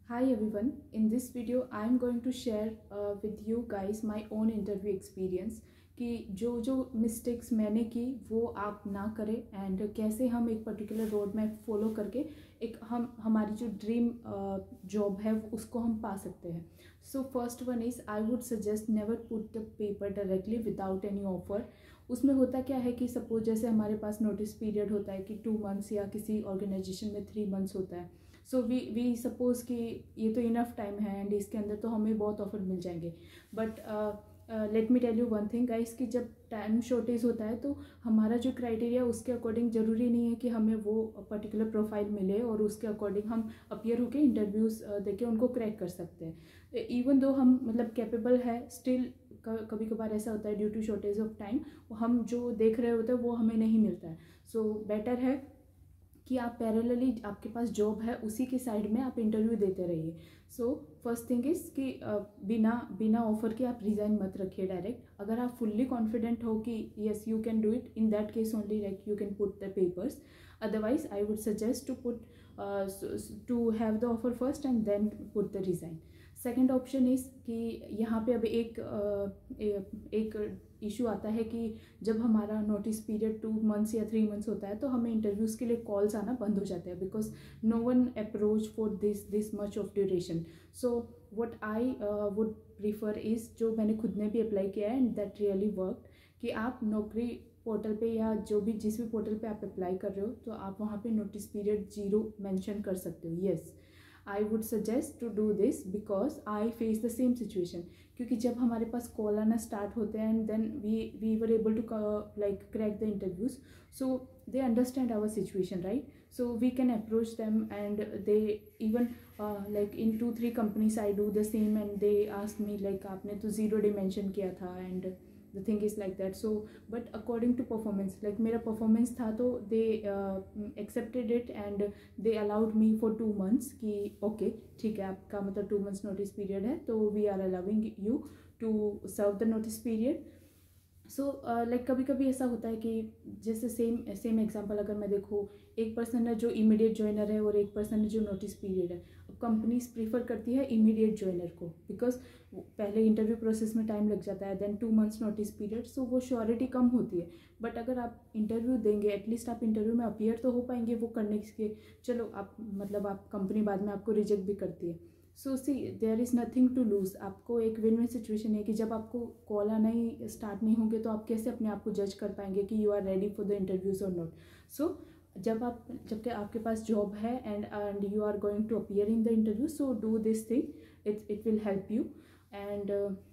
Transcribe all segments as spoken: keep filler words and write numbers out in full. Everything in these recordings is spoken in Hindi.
Hi everyone, in this video I am going to share uh, with you guys my own interview experience कि जो जो मिस्टेक्स मैंने की वो आप ना करें एंड कैसे हम एक पर्टिकुलर रोड मैप फॉलो करके एक हम हमारी जो ड्रीम जॉब है उसको हम पा सकते हैं. So first one is I would suggest never put the paper directly without any offer. उसमें होता क्या है कि सपोज जैसे हमारे पास नोटिस पीरियड होता है कि टू मंथ्स या किसी ऑर्गेनाइजेशन में थ्री मंथ्स होता है. सो वी वी सपोज कि ये तो इनफ टाइम है एंड इसके अंदर तो हमें बहुत ऑफर मिल जाएंगे. But let me tell you one thing guys कि जब टाइम शॉर्टेज होता है तो हमारा जो क्राइटेरिया उसके अकॉर्डिंग ज़रूरी नहीं है कि हमें वो पर्टिकुलर प्रोफाइल मिले और उसके अकॉर्डिंग हम अपियर होकर इंटरव्यूज़ देके उनको क्रैक कर सकते हैं. इवन दो हम मतलब कैपेबल है स्टिल कभी कभार ऐसा होता है due to shortage of time हम जो देख रहे होते हैं वो हमें नहीं मिलता है. सो so, बेटर है कि आप पैरेलली आपके पास जॉब है उसी के साइड में आप इंटरव्यू देते रहिए. सो फर्स्ट थिंग इज़ कि बिना बिना ऑफर के आप रिज़ाइन मत रखिए डायरेक्ट. अगर आप फुल्ली कॉन्फिडेंट हो कि yes you can do it, in that case only like you can put the papers. Otherwise I would suggest to put to have the offer first and then put the resign. Second option is कि यहाँ पे अब एक uh, एक इशू आता है कि जब हमारा नोटिस पीरियड टू मंथ्स या थ्री मंथ्स होता है तो हमें इंटरव्यूज़ के लिए कॉल्स आना बंद हो जाते हैं because no one approach for this this much of duration. So what I would prefer is जो मैंने खुद ने भी अप्लाई किया है एंड दैट रियली वर्कड कि आप नौकरी पोर्टल पे या जो भी जिस भी पोर्टल पे आप अप्लाई कर रहे हो तो आप वहाँ पे नोटिस पीरियड जीरो मेंशन कर सकते हो. Yes, I would suggest to do this because I face the same situation. क्योंकि जब हमारे पास कॉल आना स्टार्ट होते हैं and then we we were able to like crack the interviews, so they understand our situation right. So we can approach them and they even like in two three companies I do the same and they ask me like आपने तो ज़ीरो डे मेंशन किया था and the thing is like that. So but according to performance, like मेरा performance था तो they uh, accepted it and they allowed me for two months कि okay ठीक है आपका मतलब two months notice period है तो we are allowing you to serve the notice period. So like कभी कभी ऐसा होता है कि जैसे सेम सेम एग्जांपल अगर मैं देखूँ, एक पर्सन है जो इमीडिएट ज्वाइनर है और एक पर्सन है जो नोटिस पीरियड है. अब कंपनीज प्रीफर करती है इमीडिएट ज्वाइनर को बिकॉज पहले इंटरव्यू प्रोसेस में टाइम लग जाता है, then two months notice period, so वो श्योरिटी कम होती है. बट अगर आप इंटरव्यू देंगे एटलीस्ट आप इंटरव्यू में अपियर तो हो पाएंगे वो करने के. चलो आप मतलब आप कंपनी बाद में आपको रिजेक्ट भी करती है. So see there is nothing to lose. आपको एक विन विन सिचुएशन है कि जब आपको कॉल आना ही स्टार्ट नहीं होंगे तो आप कैसे अपने आप को जज कर पाएंगे कि you are ready for the interviews or not. So जब आप जबकि आपके पास जॉब है and and you are going to appear in the interview, so do this thing, it it will help you and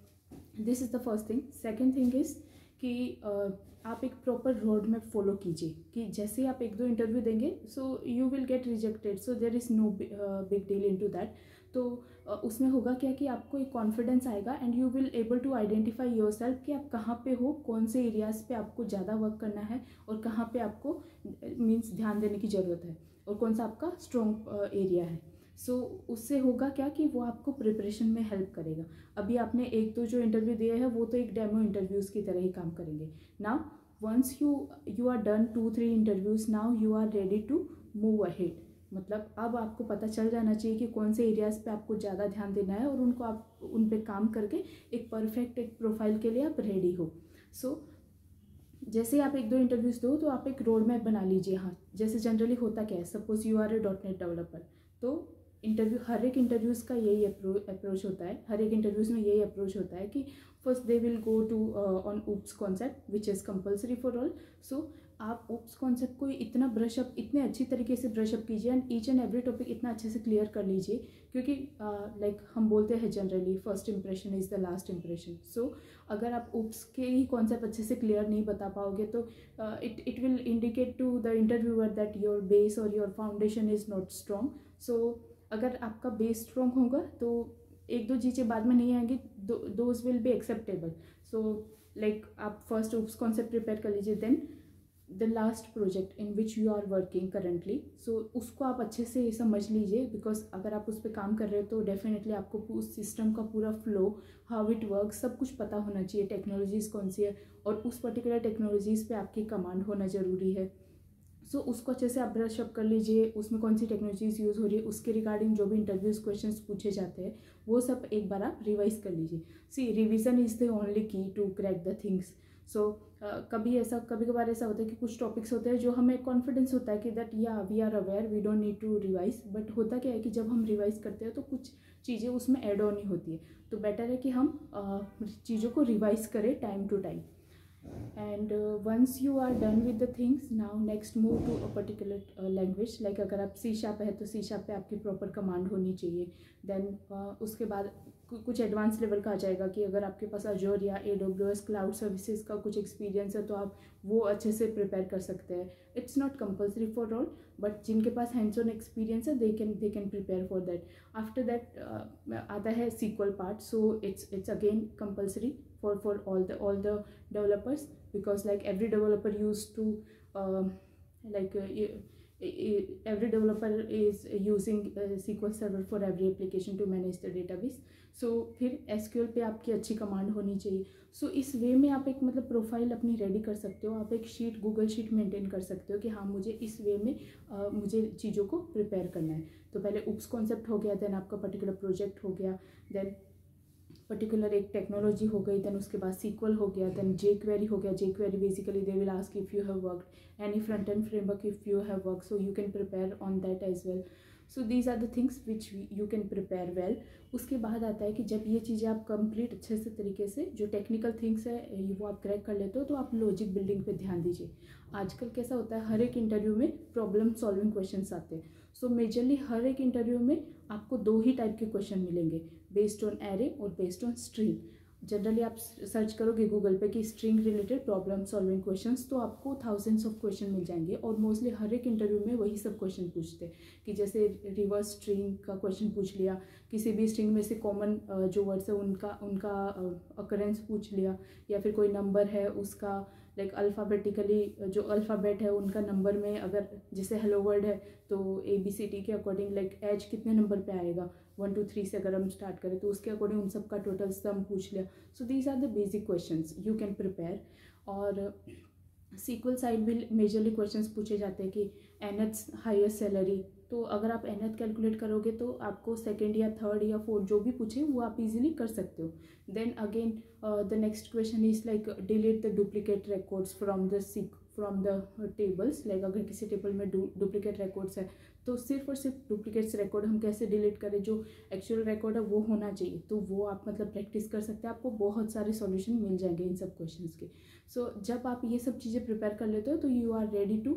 this is the first thing. Second thing is कि uh, आप एक प्रॉपर रोड मैप फॉलो कीजिए कि जैसे आप एक दो इंटरव्यू देंगे so you will get rejected, so there is no big deal in to that. तो उसमें होगा क्या कि आपको एक कॉन्फिडेंस आएगा and you will able to identify yourself कि आप कहाँ पे हो, कौन से एरियाज़ पे आपको ज़्यादा वर्क करना है और कहाँ पे आपको मीन्स ध्यान देने की ज़रूरत है और कौन सा आपका स्ट्रॉन्ग एरिया है. सो so, उससे होगा क्या कि वो आपको प्रिपरेशन में हेल्प करेगा. अभी आपने एक तो जो इंटरव्यू दिए हैं वो तो एक डेमो इंटरव्यूज़ की तरह ही काम करेंगे. Now once you you are done two three interviews, now you are ready to move ahead. मतलब अब आपको पता चल जाना चाहिए कि कौन से एरियाज़ पे आपको ज़्यादा ध्यान देना है और उनको आप उन पे काम करके एक परफेक्ट एक प्रोफाइल के लिए आप रेडी हो. सो so, जैसे आप एक दो इंटरव्यूज़ दो तो आप एक रोड मैप बना लीजिए. हाँ, जैसे जनरली होता क्या है, suppose you are a dot net developer, तो इंटरव्यू हर एक इंटरव्यूज़ का यही अप्रोच होता है, हर एक इंटरव्यूज़ में यही अप्रोच होता है कि first they will go to on OOPs concept which is compulsory for all. So आप ऊप्स कॉन्सेप्ट को इतना ब्रशअप इतने अच्छी तरीके से ब्रशअप कीजिए and each and every topic इतना अच्छे से क्लियर कर लीजिए क्योंकि लाइक uh, like, हम बोलते हैं generally first impression is the last impression. So अगर आप ऊप्स के ही कॉन्सेप्ट अच्छे से क्लियर नहीं बता पाओगे तो it it will indicate to the interviewer that your base or your foundation is not strong. So अगर आपका बेस स्ट्रॉन्ग होगा तो एक दो चीज़ें बाद में नहीं आएंगी, those will be acceptable. So like आप फर्स्ट ऊप्स कॉन्सेप्ट प्रिपेयर कर लीजिए, then the last project in which you are working currently, so उसको आप अच्छे से समझ लीजिए बिकॉज अगर आप उस पर काम कर रहे हो तो डेफिनेटली आपको उस सिस्टम का पूरा फ्लो, हाउ इट वर्क, सब कुछ पता होना चाहिए, टेक्नोलॉजीज़ कौन सी है और उस पर्टिकुलर टेक्नोलॉजीज़ पे आपकी कमांड होना ज़रूरी है. सो so, उसको अच्छे से आप ब्रश अप कर लीजिए, उसमें कौन सी टेक्नोलॉजीज यूज़ हो रही है उसके रिगार्डिंग जो भी इंटरव्यूज क्वेश्चंस पूछे जाते हैं वो सब एक बार आप रिवाइज कर लीजिए। See revision is the only key to crack the things. So कभी ऐसा कभी कभार ऐसा होता है कि कुछ टॉपिक्स होते हैं जो हमें कॉन्फिडेंस होता है कि that yeah we are aware, we don't need to revise, but होता क्या है कि जब हम रिवाइज करते हैं तो कुछ चीज़ें उसमें ऐड ऑन ही होती है। तो बेटर है कि हम uh, चीज़ों को रिवाइज करें time to time. and uh, once you are done with the things, now next move to a particular uh, language, like अगर आप सी शार्प है तो सी शार्प पे आपकी प्रॉपर कमांड होनी चाहिए। देन uh, उसके बाद कुछ एडवांस लेवल का आ जाएगा कि अगर आपके पास अजोर या A W S cloud services का कुछ एक्सपीरियंस है तो आप वो अच्छे से प्रिपेयर कर सकते हैं। It's not compulsory for all, but जिनके पास हैंड्स ऑन एक्सपीरियंस है they can they can prepare for that. After that आता है SQL part, so it's it's again compulsory for for all the all the developers, because like every developer used to uh, like uh, every developer is using uh, S Q L Server for every application to manage the database. so फिर S Q L पे आपकी अच्छी कमांड होनी चाहिए। सो so, इस वे में आप एक मतलब प्रोफाइल अपनी रेडी कर सकते हो, आप एक शीट गूगल शीट मेंटेन कर सकते हो कि हाँ मुझे इस वे में uh, मुझे चीज़ों को प्रिपेयर करना है। तो पहले उप्स कॉन्सेप्ट हो गया, देन आपका पर्टिकुलर प्रोजेक्ट हो गया, देन पर्टिकुलर एक टेक्नोलॉजी हो गई, देन उसके बाद सीक्वल हो गया, देन जे क्वेरी हो गया। JQuery basically they will ask if you have worked any front end framework, if you have work so you can prepare on that as well. So these are the things which you can prepare well. उसके बाद आता है कि जब ये चीज़ें आप कंप्लीट अच्छे से तरीके से जो टेक्निकल थिंग्स है वो आप क्रैक कर लेते हो तो आप लॉजिक बिल्डिंग पे ध्यान दीजिए। आजकल कैसा होता है हर एक इंटरव्यू में प्रॉब्लम सॉल्विंग क्वेश्चंस आते हैं। सो मेजरली हर एक इंटरव्यू में आपको दो ही टाइप के क्वेश्चन मिलेंगे, based on array or based on string. Generally आप सर्च करोगे गूगल पे कि string related problem solving questions तो आपको थाउजेंड्स ऑफ क्वेश्चन मिल जाएंगे, और मोस्टली हर एक इंटरव्यू में वही सब क्वेश्चन पूछते हैं कि जैसे रिवर्स स्ट्रिंग का क्वेश्चन पूछ लिया, किसी भी स्ट्रिंग में से कॉमन जो वर्ड्स है उनका उनका अकरेंस पूछ लिया, या फिर कोई नंबर है उसका लाइक अल्फ़ाबेटिकली जो अल्फ़ाबेट है उनका नंबर में, अगर जैसे हेलो वर्ड है तो ए बी सी टी के अकॉर्डिंग लाइक एच कितने नंबर पे आएगा, वन टू थ्री से अगर हम स्टार्ट करें तो उसके अकॉर्डिंग उन सब का टोटल सम पूछ लिया। So these are the basic questions you can prepare. और सीक्वल साइड भी मेजरली क्वेश्चंस पूछे जाते हैं कि एनएथ्स हाईएस्ट सैलरी, तो अगर आप एनएथ कैलकुलेट करोगे तो आपको सेकंड या थर्ड या फोर्थ जो भी पूछे वो आप इजीली कर सकते हो। Then again the next question is like delete the duplicate records from the seek from the tables. Like अगर किसी टेबल में डुप्लीकेट रिकॉर्ड्स है तो सिर्फ और सिर्फ डुप्लीकेट्स रिकॉर्ड हम कैसे डिलीट करें, जो एक्चुअल रिकॉर्ड है वो होना चाहिए, तो वो आप मतलब प्रैक्टिस कर सकते हैं। आपको बहुत सारे सॉल्यूशन मिल जाएंगे इन सब क्वेश्चंस के। सो so, जब आप ये सब चीज़ें प्रिपेयर कर लेते हो तो you are ready to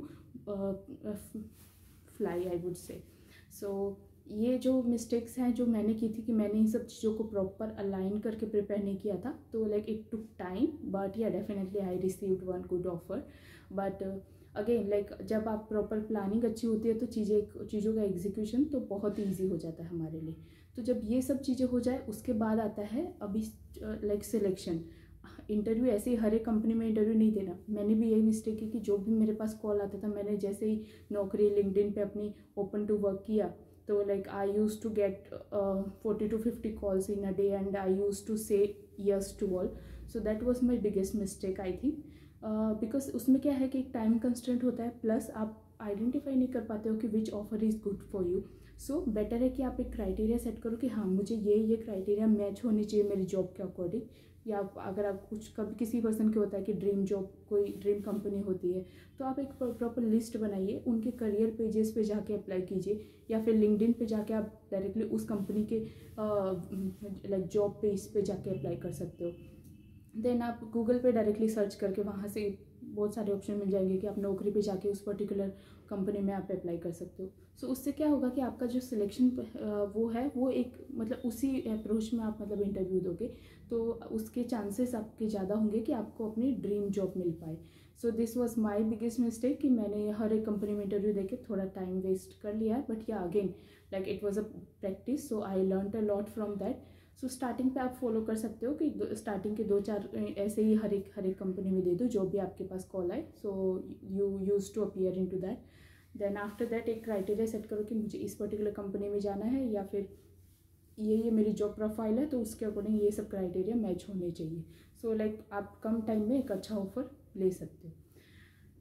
fly I would say. So ये जो मिस्टेक्स हैं जो मैंने की थी कि मैंने इन सब चीज़ों को प्रॉपर अलाइन करके प्रिपेयर नहीं किया था, तो like it took time, but yeah definitely I received one good offer. But again like जब आप प्रॉपर प्लानिंग अच्छी होती है तो चीज़ें चीज़ों का एग्जीक्यूशन तो बहुत ईजी हो जाता है हमारे लिए। तो जब ये सब चीज़ें हो जाए उसके बाद आता है अभी लाइक सिलेक्शन। इंटरव्यू ऐसे ही हर एक कंपनी में इंटरव्यू नहीं देना। मैंने भी यही मिस्टेक की कि जो भी मेरे पास कॉल आता था मैंने जैसे ही नौकरी लिंक्डइन पे अपनी ओपन टू वर्क किया तो like I use to get forty to fifty calls in a day and I use to say yes to all. So that was my biggest mistake I think, because उसमें क्या है कि एक टाइम कंस्ट्रेंट होता है, प्लस आप आइडेंटिफाई नहीं कर पाते हो कि which offer is good for you. So better है कि आप एक क्राइटेरिया सेट करो कि हाँ मुझे ये ये क्राइटेरिया मैच होनी चाहिए मेरी जॉब के अकॉर्डिंग। या अगर आप कुछ कभी किसी पर्सन के होता है कि ड्रीम जॉब कोई ड्रीम कंपनी होती है, तो आप एक प्रॉपर लिस्ट बनाइए, उनके करियर पेजेस पे जाके अप्लाई कीजिए, या फिर लिंक्डइन पे जाके आप डायरेक्टली उस कंपनी के लाइक जॉब पेज पे जाके अप्लाई कर सकते हो। देन आप गूगल पे डायरेक्टली सर्च करके वहाँ से बहुत सारे ऑप्शन मिल जाएंगे कि आप नौकरी पे जाके उस पर्टिकुलर कंपनी में आप अप्लाई कर सकते हो। सो so, उससे क्या होगा कि आपका जो सिलेक्शन वो है वो एक मतलब उसी अप्रोच में आप मतलब इंटरव्यू दोगे तो उसके चांसेस आपके ज़्यादा होंगे कि आपको अपनी ड्रीम जॉब मिल पाए। So this was my biggest mistake कि मैंने हर एक कंपनी में इंटरव्यू देके थोड़ा टाइम वेस्ट कर लिया, but yeah again like it was a practice, so I learned a lot from that. So starting पे आप फॉलो कर सकते हो कि स्टार्टिंग के दो चार ऐसे ही हर एक हर एक कंपनी में दे दो जो भी आपके पास कॉल आए, so you use to appear in to that. Then after that एक क्राइटेरिया सेट करो कि मुझे इस पर्टिकुलर कंपनी में जाना है या फिर ये ये मेरी जॉब प्रोफाइल है तो उसके अकॉर्डिंग ये सब क्राइटेरिया मैच होने चाहिए। सो so, लाइक like, आप कम टाइम में एक अच्छा ऑफर ले सकते हो।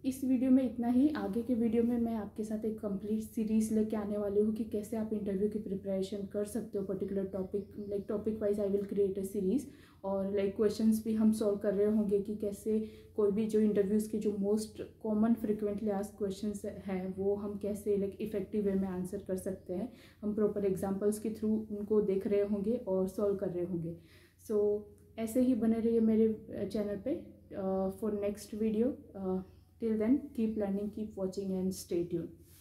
इस वीडियो में इतना ही। आगे के वीडियो में मैं आपके साथ एक कंप्लीट सीरीज़ लेके आने वाली हूँ कि कैसे आप इंटरव्यू की प्रिपरेशन कर सकते हो particular topic, like topic wise I will create a series. और लाइक क्वेश्चंस भी हम सॉल्व कर रहे होंगे कि कैसे कोई भी जो इंटरव्यूज़ के जो most common frequently asked questions हैं वो हम कैसे लाइक इफेक्टिव वे में आंसर कर सकते हैं। हम प्रॉपर एग्जाम्पल्स के थ्रू उनको देख रहे होंगे और सॉल्व कर रहे होंगे। सो so, ऐसे ही बने रहिए मेरे चैनल पे for next video. Till then, keep learning, keep watching, and stay tuned.